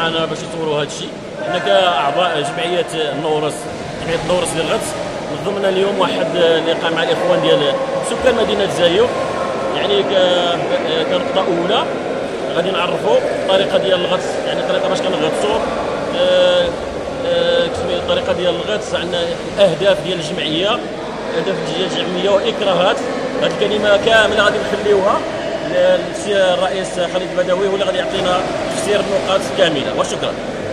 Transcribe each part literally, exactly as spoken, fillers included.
معنا باش يصوروا هذا الشيء. حنا كاعضاء جمعيه النورس، جمعيه النورس ديال الغطس، نظمنا اليوم واحد اللقاء مع الاخوان ديال سكان مدينه زايو. يعني كنقطه اولى غادي نعرفوا الطريقه ديال الغطس، يعني الطريقه باش كنغطسوا، أه أه الطريقه ديال الغطس، عندنا الاهداف ديال الجمعيه، الاهداف ديال الجمعيه واكراهات. هذه الكلمه كامله غادي نخليوها للسي الرئيس خالد البدوي، هو اللي غادي يعطينا تفسير النقاط كامله. وشكرا.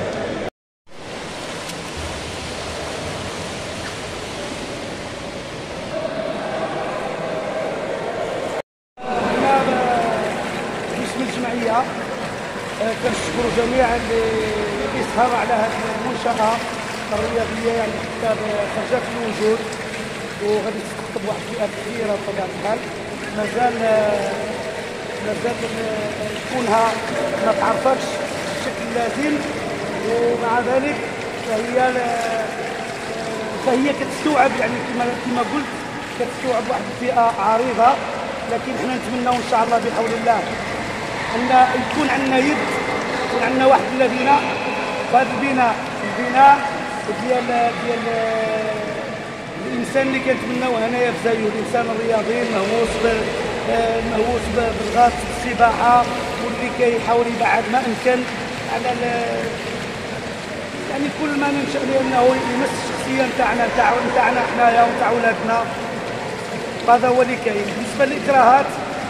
الجمعيه كنشكروا جميعا اللي سهروا على هذه المنشاه الرياضيه، يعني حتى خرجت الوجود وغادي تستقطب واحد الفئات كبيره بطبيعه الحال. مازال مازال كونها ما تعرفكش بشكل لازم، ومع ذلك فهي فهي كتستوعب، يعني كما كما قلت كتستوعب واحد الفئه عريضه. لكن حنا نتمناو ان شاء الله بحول الله ان يكون عندنا يد، يكون عندنا واحد الذين فهذا البناء البناء ديال ديال الانسان اللي كنتمناوه هنايا في زايو، الانسان الرياضي المهووس المهووس بالغطس بالسباحه، واللي كيحاول يبعد ما امكن على يعني كل ما ننشا لانه يمس الشخصيه نتاعنا نتاعنا حنايا ونتاع ولادنا. هذا هو اللي كاين. بالنسبه للاكراهات،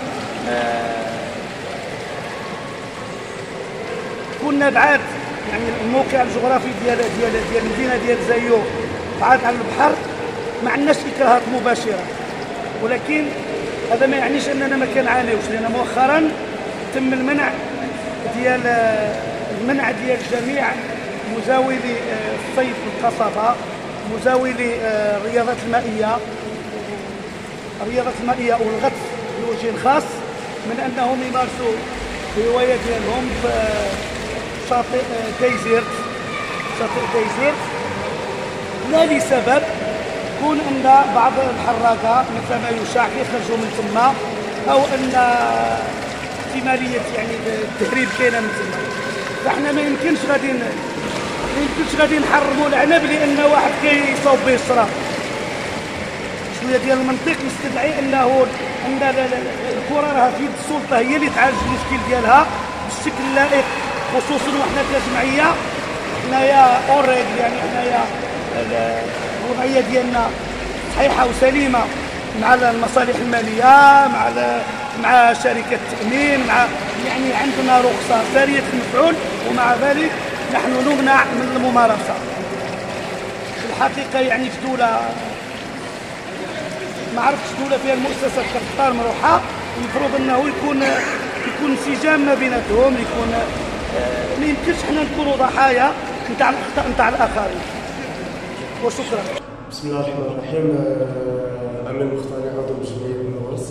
كنا بعاد، يعني الموقع الجغرافي ديال ديال ديال المدينه ديال زايو بعاد على البحر، ما عندناش اكراهات مباشره، ولكن هذا ما يعنيش اننا ما كنعانيوش، لان مؤخرا تم المنع ديال المنع ديال جميع مزاولي الصيد بالقصبه، مزاولي الرياضات المائيه الرياضات المائيه والغطس بوجه خاص، من انهم يمارسوا الهوايه ديالهم في شاطئ ديزيرت شاطئ ديزيرت لا لسبب كون ان بعض الحراقه مثل ما يشاع يخرجوا من تما، او ان احتماليه يعني التهريب كاينه من تما. فاحنا ما يمكنش غادي ما يمكنش غادي نحرموا العنب لان واحد كيصوب به الشراب. شويه ديال المنطق يستدعي انه ان الكره راه في يد السلطه هي اللي تعالج المشكل ديالها بالشكل اللائق، خصوصا وحنا كجمعيه حنايا اوريد، يعني حنايا الوضعيه ديالنا صحيحه وسليمه مع المصالح الماليه، مع مع شركه التامين، مع يعني عندنا رخصه ساريه المفعول، ومع ذلك نحن نمنع من الممارسه. في الحقيقه يعني في دوله ما عرفتش دوله فيها المؤسسات كتختار مروحه، المفروض انه يكون يكون انسجام ما بيناتهم، يكون ما يمكنش حنا نكونوا ضحايا نتاع الاخطاء نتاع الاخرين. وشكرا. بسم الله الرحمن الرحيم. امين مختاري عضو جمعيه النورس.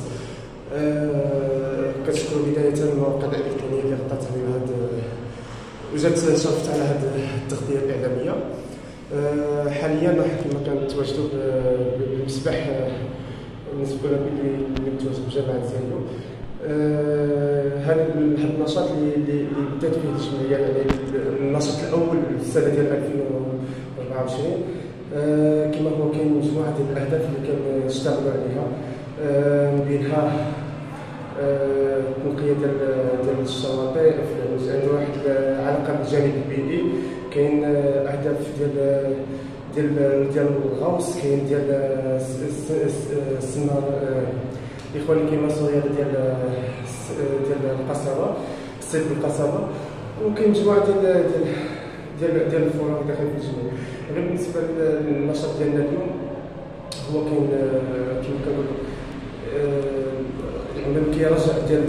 كنشكر بدايه المواقع الالكترونيه اللي غطات علينا هذا وجات شرفت على هذه التغطيه الاعلاميه. حاليا كما كنتواجدوا بالمسبح بالنسبه اللي متواجد بجامعه زايو. هذا النشاط اللي اللي بدات فيه الجمعيه، يعني النشاط الاول في السنه ديال ألفين وأربعة وعشرين، كما هو كاين مجموعه ديال الاهداف اللي كنشتغلوا عليها، من بينها التنقيه ديال ديال الشواطئ، عنده واحد العلاقه بالجانب البيئي، كاين اهداف ديال ديال ديال الغوص، كاين ديال السنه الاخوان اللي كيمارسوا الرياضه ديال ديال القصبه، الصيد بالقصبه، وكاين مجموعه ديال ديال ديال ديال الفروع داخل الجمعيه. غير بالنسبه للنشاط ديالنا اليوم هو كاين كما كنقولوا يعني كيرجع ديال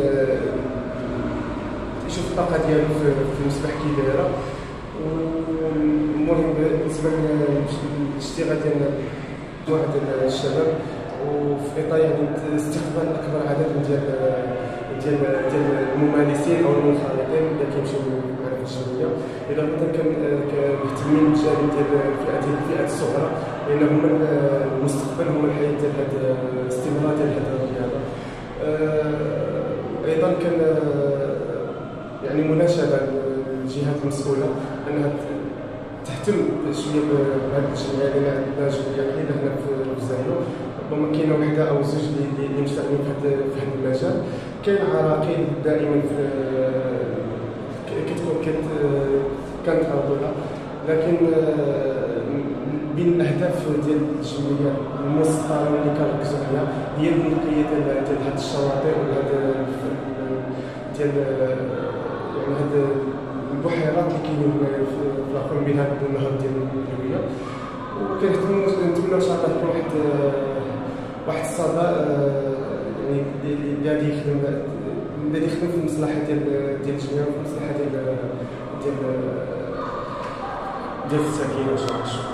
يشوف الطاقه ديالو في المسبح كي دايره. والمهم بالنسبه للاشتغال ديالنا مجموعه ديال الشباب، وفي اطار يعني استقبال اكبر عدد ديال ديال ديال الممارسين او المنخرطين اللي كيمشيو للمعرفه الجمعيه. اذا مثلا كمهتمين بالجانب ديال الفئات الفئات الصغرى، لان هما المستقبل، هما الحياه ديال هذا الاستمرار ديال هذه الرياضه. ايضا كان يعني مناشده الجهات المسؤوله انها تهتم شويه بهذه الجمعيه، لان عندنا جمعيه كبيره هنا في الجزائر، ربما كاينه وحده او زوج اللي مشتغلين في هذا المجال. كاين عراقيل دائما كتكون كنتعرضوا لها، لكن بين الاهداف ديال الجمعيه المسطره اللي كنركزوا عليها هي النقيه ديال ديال هذه الشواطئ ولا هذا ديال يعني هذه البحيرات اللي كاينين في الاخر من هذا النهر ديال الهويه. وكنتمنوا نتمنوا ان شاء الله يكون واحد واحد الصدى يعني اللي غادي يخدم اللي غادي يخدم في المصلحه ديال ديال الجميع وفي المصلحه ديال ديال ديال الساكنين ان شاء الله.